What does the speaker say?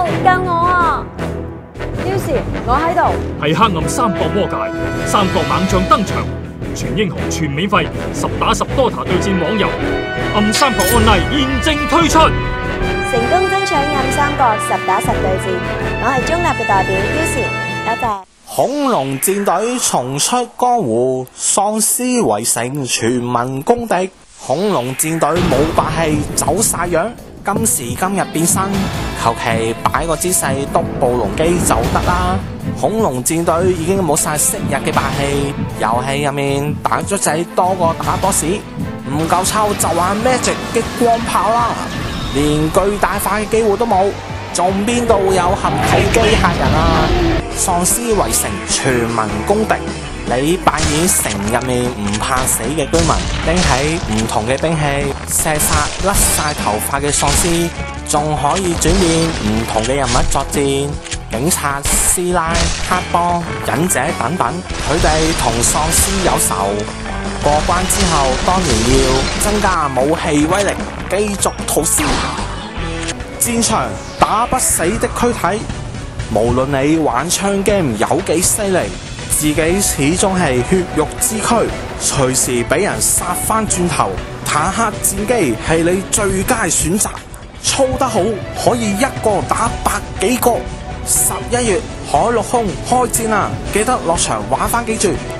救我啊！於是我喺度。 係黑暗三國魔界，三國猛將登場，全英雄全免費，10打10DOTA對戰網遊，暗三國案例現正推出。 成功爭取暗三國10打10對戰，我係中立嘅代表於是，多謝。 恐龍戰隊重出江湖，喪屍圍城全民公敵。恐龍戰隊冇霸氣，走晒樣。今時今日變身，求其擺個姿勢篤暴龍機就得啦。恐龍戰隊已經冇晒昔日嘅霸氣，遊戲入面打卒仔多過打 boss， 唔夠抽就玩 Magic 激光炮啦，連巨大化嘅機會都冇，仲邊度有合體機械人啊？喪屍圍城全民公敵，你扮演城入面唔怕死嘅居民，拎起唔同嘅兵器，射殺甩晒頭髮嘅喪屍，仲可以轉變唔同嘅人物作戰，警察、師奶、黑幫、忍者等等，佢哋同喪屍有仇。過關之後，當然要增加武器威力，繼續屠屍。戰場打不死的軀體，無論你玩槍 game 有幾犀利，自己始終係血肉之軀，隨時俾人殺翻轉頭。坦克戰機係你最佳選擇，操得好可以一個打百幾個。11月海陸空開戰啊，記得落場玩翻幾轉。